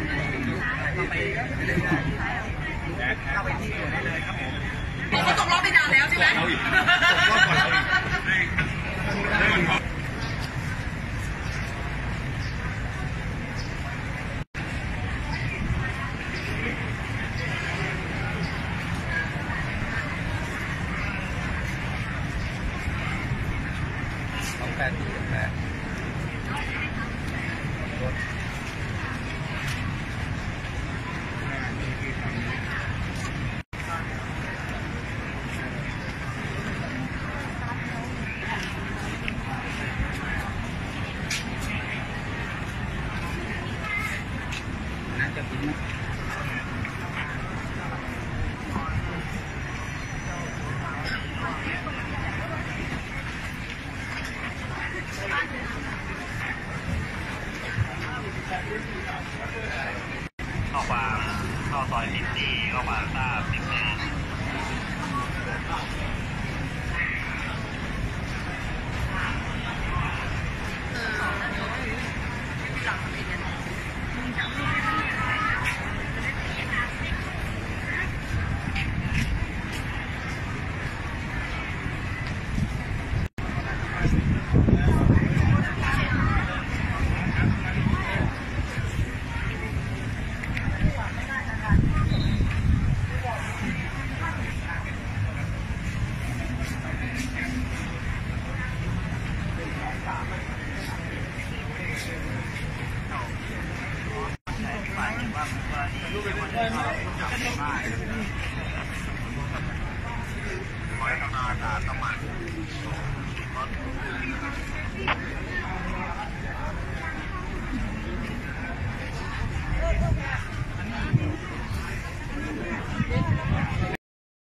เข้าไปที่ได้เลยครับผมเขาตกรอบไปนานแล้วใช่ไหมเราอีกตกรอบก่อนเราอีก848น่าจะเป็นนะเข้ามาเข้าซอย14เข้ามาทราบ10ขอให้ทำงานประมาณ